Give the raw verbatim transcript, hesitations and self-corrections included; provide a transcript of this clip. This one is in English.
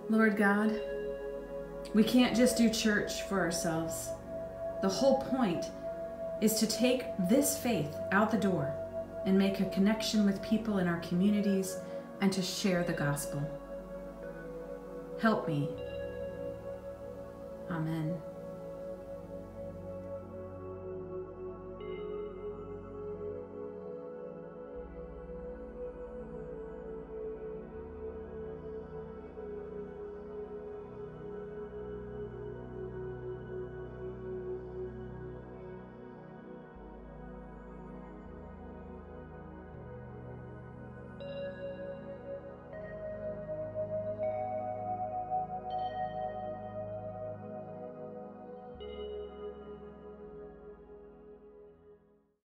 Lord God, we can't just do church for ourselves. The whole point is to take this faith out the door and make a connection with people in our communities and to share the gospel. Help me. Amen.